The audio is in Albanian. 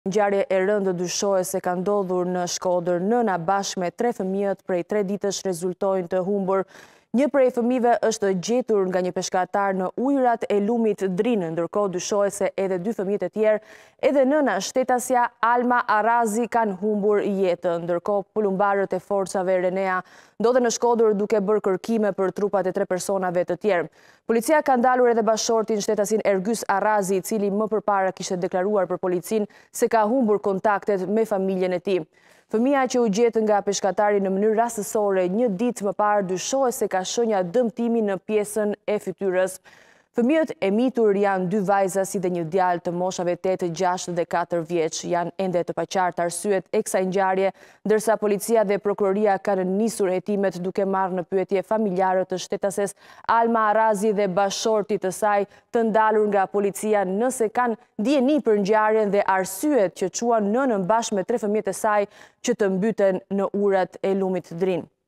Ngjarje e rëndë dyshohet se ka ndodhur në Shkodër. Nëna bashkë me 3 fëmijët prej 3 ditësh rezultojnë të humbur. Një prej fëmijëve është gjetur nga një peshkatar në ujërat e lumit Drinë, ndërkohë dyshohet se edhe 2 fëmijët e tjerë, edhe nëna shtetasja Alma Arazi kanë humbur jetën. Ndërkohë pulumbarët e forcave Renea ndodhen në Shkodër duke bërë kërkime për trupat e 3 personave të tjerë. Policia ka ndalur edhe bashortin shtetasin Ergys Arazi, i cili më përpara kishte deklaruar për policinë se ka humbur kontaktet me familjen e tij. Fëmia që u gjet nga peshkatari në mënyrë rastësore një ditë më parë dyshohet se ka shenja dëmtimi në pjesën e fytyrës. Fëmijët e mitur janë 2 vajza si dhe një djalë të moshave 8, 6 dhe 4 vjeç. Janë ende të paqartë arsyet e kësaj ngjarje, ndërsa policia dhe prokuroria kanë nisur hetimet duke marrë në pyetje familjarët të shtetases Alma Arazi dhe bashortit të saj të ndalur nga policia nëse kanë dijeni për ngjarjen dhe arsyet që quan nënën bashkë me 3 fëmijët e saj që të mbyten në urat e lumit Drinë.